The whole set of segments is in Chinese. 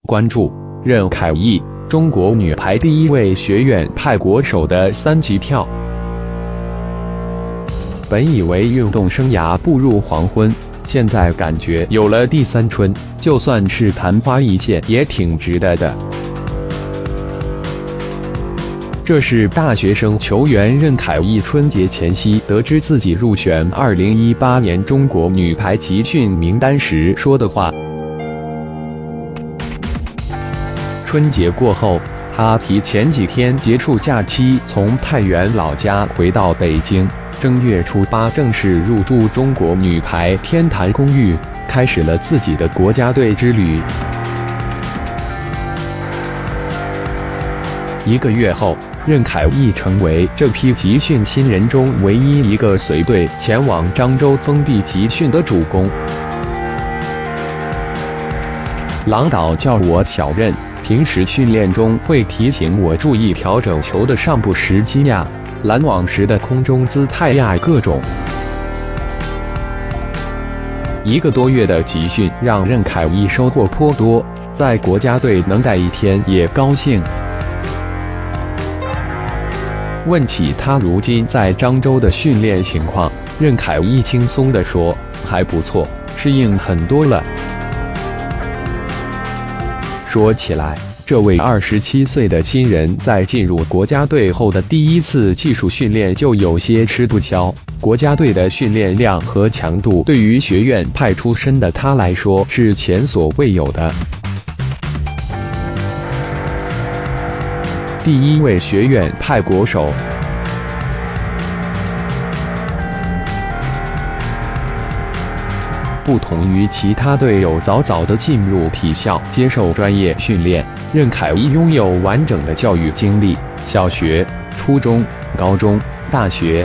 关注任凯艺，中国女排第一位学院派国手的3级跳。本以为运动生涯步入黄昏，现在感觉有了第3春，就算是昙花一现也挺值得的。这是大学生球员任凯艺春节前夕得知自己入选2018年中国女排集训名单时说的话。春节过后，他提前几天结束假期，从太原老家回到北京，正月初8正式入住中国女排天坛公寓，开始了自己的国家队之旅。1个月后，任凯艺成为这批集训新人中唯一一个随队前往漳州封闭集训的主攻。郎导叫我小任，平时训练中会提醒我注意调整球的上部时机呀、拦网时的空中姿态呀，各种。1个多月的集训让任凯艺收获颇多，在国家队能待1天也高兴。问起他如今在漳州的训练情况，任凯艺轻松地说：“还不错，适应很多了。”说起来，这位27岁的新人在进入国家队后的第1次技术训练就有些吃不消。国家队的训练量和强度对于学院派出身的他来说是前所未有的。第1位学院派国手。不同于其他队友早早地进入体校接受专业训练，任凯艺拥有完整的教育经历，小学、初中、高中、大学。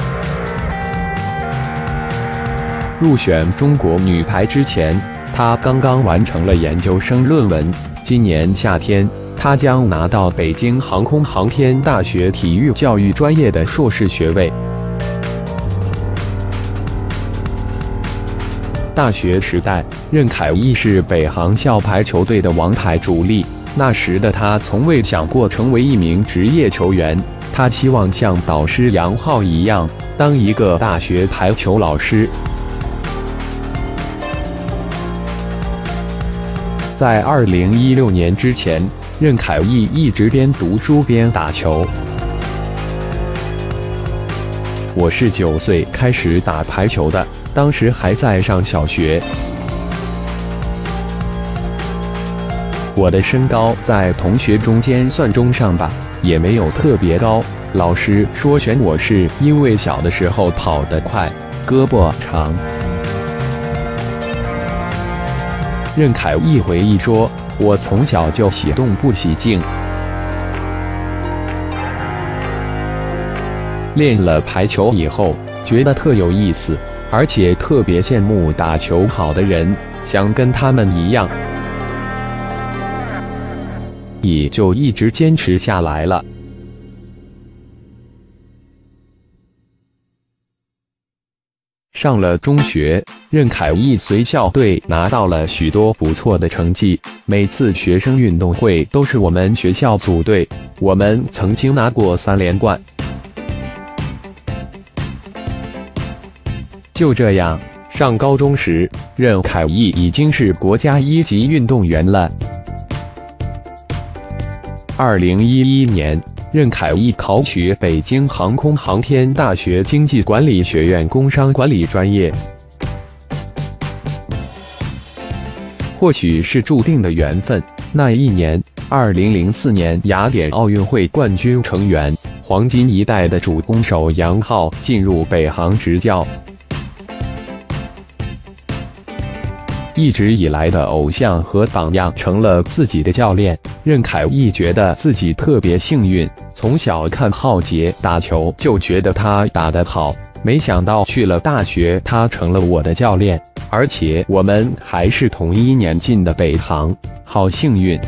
入选中国女排之前，他刚刚完成了研究生论文。今年夏天，他将拿到北京航空航天大学体育教育专业的硕士学位。大学时代，任凯艺是北航校排球队的王牌主力。那时的他从未想过成为一名职业球员，他希望像导师杨昊一样，当一个大学排球老师。在2016年之前，任凯艺一直边读书边打球。我是9岁开始打排球的，当时还在上小学。我的身高在同学中间算中上吧，也没有特别高。老师说选我是因为小的时候跑得快，胳膊长。任凯艺回忆说：“我从小就喜动不喜静。练了排球以后，觉得特有意思，而且特别羡慕打球好的人，想跟他们一样，也就一直坚持下来了。”上了中学，任凯艺随校队拿到了许多不错的成绩，每次学生运动会都是我们学校组队，我们曾经拿过3连冠。就这样，上高中时，任凯艺已经是国家1级运动员了。2011年，任凯艺考取北京航空航天大学经济管理学院工商管理专业。或许是注定的缘分，那一年，2004年雅典奥运会冠军成员、黄金一代的主攻手杨昊进入北航执教。一直以来的偶像和榜样成了自己的教练，任凯艺觉得自己特别幸运，从小看浩杰打球就觉得他打得好，没想到去了大学他成了我的教练，而且我们还是同一年进的北航，好幸运。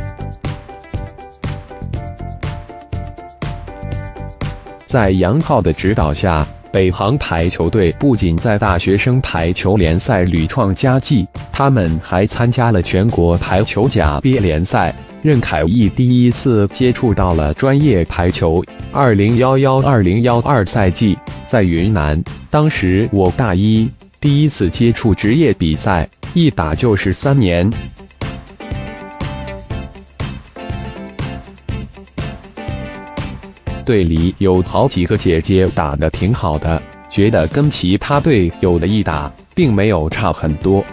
在杨昊的指导下， 北航排球队不仅在大学生排球联赛屡创佳绩，他们还参加了全国排球甲 B 联赛。任凯毅第一次接触到了专业排球。2011-2012赛季，在云南，当时我大一，第一次接触职业比赛，一打就是3年。队里有好几个姐姐打得挺好的，觉得跟其他队友的一打，并没有差很多。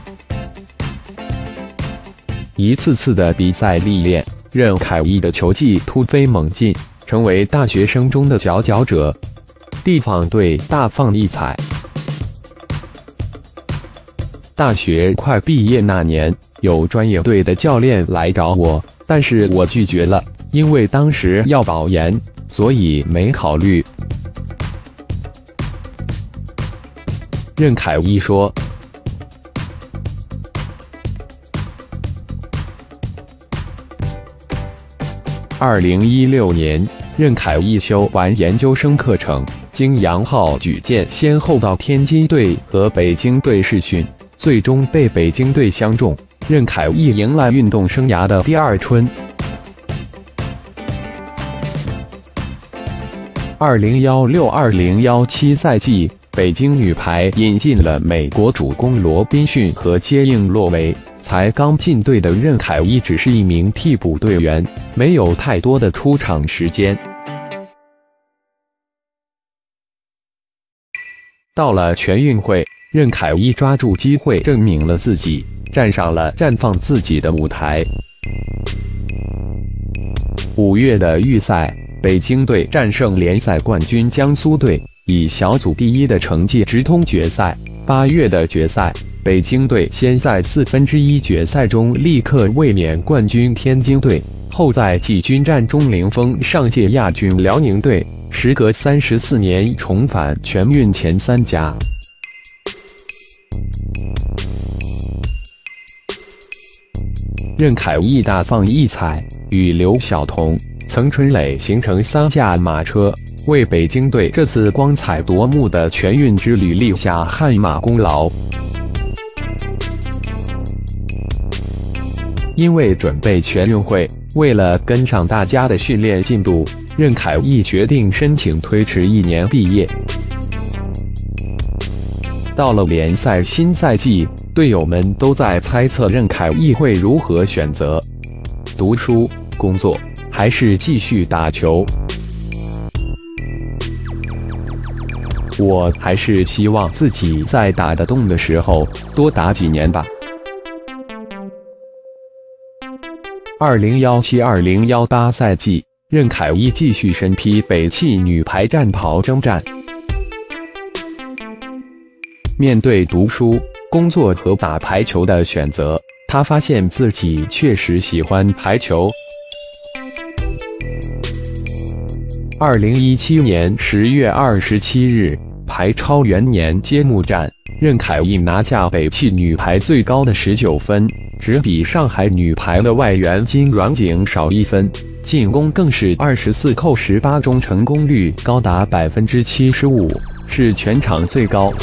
一次次的比赛历练，任凯毅的球技突飞猛进，成为大学生中的佼佼者。地方队大放异彩。大学快毕业那年，有专业队的教练来找我，但是我拒绝了，因为当时要保研，所以没考虑。任凯毅说：“2016年，任凯毅修完研究生课程，经杨浩举荐，先后到天津队和北京队试训，最终被北京队相中。任凯毅迎来运动生涯的第二春。2016-2017赛季，北京女排引进了美国主攻罗宾逊和接应洛维。才刚进队的任凯毅只是一名替补队员，没有太多的出场时间。到了全运会，任凯毅抓住机会证明了自己，站上了绽放自己的舞台。5月的预赛，北京队战胜联赛冠军江苏队，以小组第一的成绩直通决赛。8月的决赛，北京队先在1/4决赛中立刻卫冕冠军天津队，后在季军战中零封上届亚军辽宁队，时隔34年重返全运前3甲。任凯毅大放异彩，与刘晓彤、曾春蕾形成3驾马车，为北京队这次光彩夺目的全运之旅立下汗马功劳。因为准备全运会，为了跟上大家的训练进度，任凯毅决定申请推迟1年毕业。到了联赛新赛季，队友们都在猜测任凯毅会如何选择：读书、工作，还是继续打球？我还是希望自己在打得动的时候多打几年吧。2017-2018赛季，任凯毅继续身披北汽女排战袍征战。面对读书、工作和打排球的选择，他发现自己确实喜欢排球。2017年10月27日，排超元年揭幕战，任凯毅拿下北汽女排最高的19分，只比上海女排的外援金阮景少1分，进攻更是24扣18中成功率高达75%，是全场最高。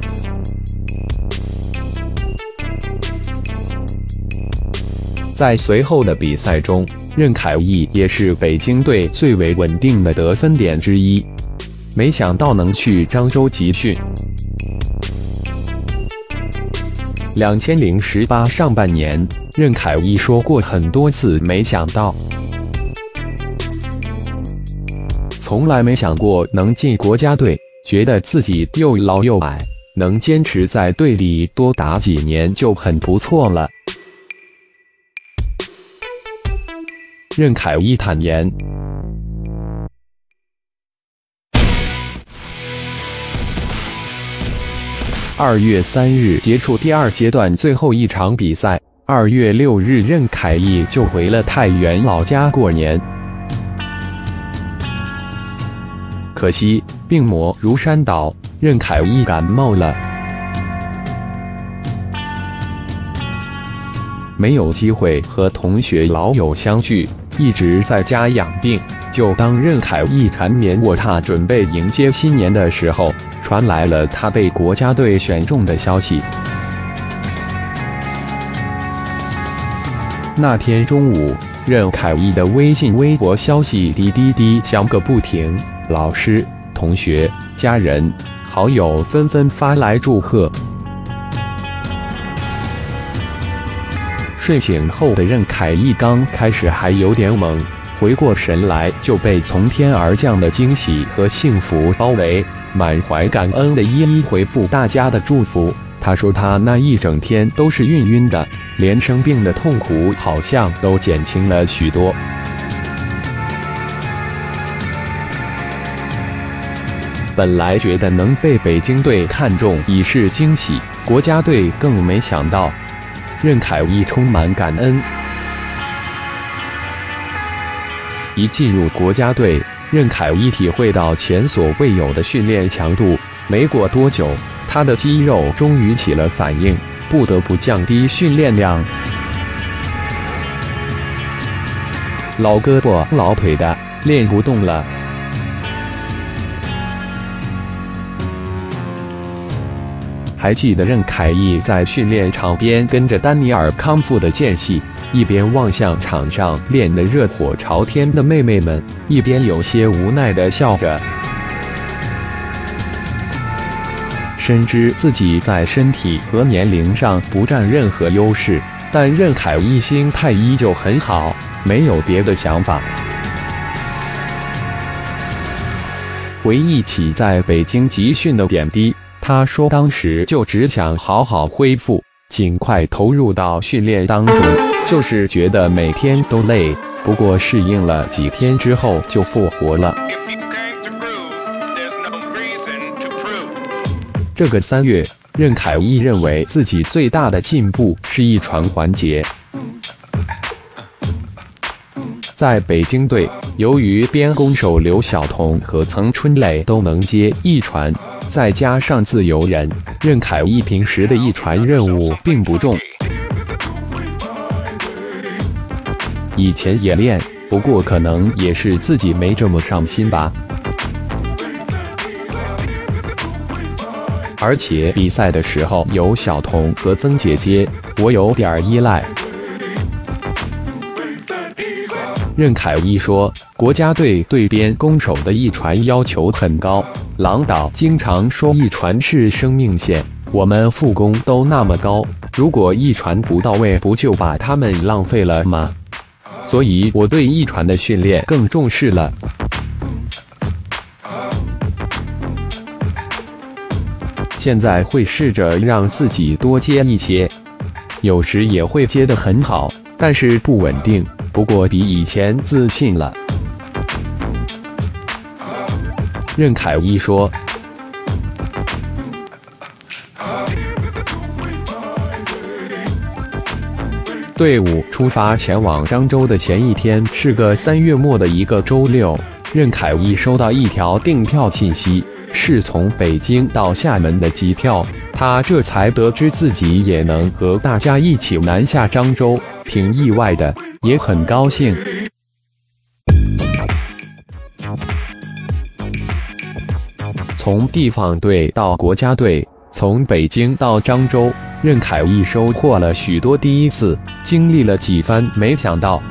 在随后的比赛中，任凯毅也是北京队最为稳定的得分点之一。没想到能去漳州集训。2018上半年，任凯毅说过很多次没想到，从来没想过能进国家队，觉得自己又老又矮，能坚持在队里多打几年就很不错了。任凯毅坦言，2月3日结束第2阶段最后一场比赛，2月6日任凯毅就回了太原老家过年。可惜病魔如山倒，任凯毅感冒了。 没有机会和同学老友相聚，一直在家养病。就当任凯毅缠绵卧榻准备迎接新年的时候，传来了他被国家队选中的消息。那天中午，任凯毅的微信、微博消息滴滴滴响个不停，老师、同学、家人、好友纷纷发来祝贺。睡醒后的任凯毅刚开始还有点懵，回过神来就被从天而降的惊喜和幸福包围，满怀感恩的一一回复大家的祝福。他说他那一整天都是晕晕的，连生病的痛苦好像都减轻了许多。本来觉得能被北京队看中已是惊喜，国家队更没想到。任凯毅充满感恩。一进入国家队，任凯毅体会到前所未有的训练强度，没过多久，他的肌肉终于起了反应，不得不降低训练量。老胳膊老腿的，练不动了。还记得任凯毅在训练场边跟着丹尼尔康复的间隙，一边望向场上练得热火朝天的妹妹们，一边有些无奈地笑着。深知自己在身体和年龄上不占任何优势，但任凯毅心态依旧很好，没有别的想法。回忆起在北京集训的点滴，他说当时就只想好好恢复，尽快投入到训练当中，就是觉得每天都累，不过适应了几天之后就复活了。这个3月，任凯毅认为自己最大的进步是一传环节。在北京队，由于边攻手刘晓彤和曾春蕾都能接一传，再加上自由人，任凯毅平时的一传任务并不重。以前也练，不过可能也是自己没这么上心吧。而且比赛的时候有小彤和曾姐姐，我有点依赖。任凯毅说，国家队对边攻手的一传要求很高，郎导经常说一传是生命线，我们副攻都那么高，如果一传不到位，不就把他们浪费了吗？所以我对一传的训练更重视了。现在会试着让自己多接一些，有时也会接得很好，但是不稳定，不过比以前自信了。任凯毅说，队伍出发前往漳州的前一天是个3月末的一个周六，任凯毅收到一条订票信息，是从北京到厦门的机票，他这才得知自己也能和大家一起南下漳州，挺意外的，也很高兴。从地方队到国家队，从北京到漳州，任凯毅收获了许多第一次，经历了几番没想到。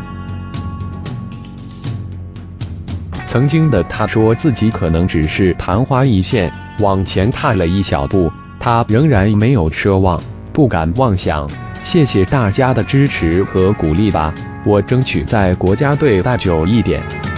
曾经的他说自己可能只是昙花一现，往前踏了一小步，他仍然没有奢望，不敢妄想。谢谢大家的支持和鼓励吧，我争取在国家队待久一点。